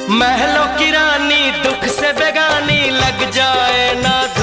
महलों की रानी दुख से बेगानी लग जाए ना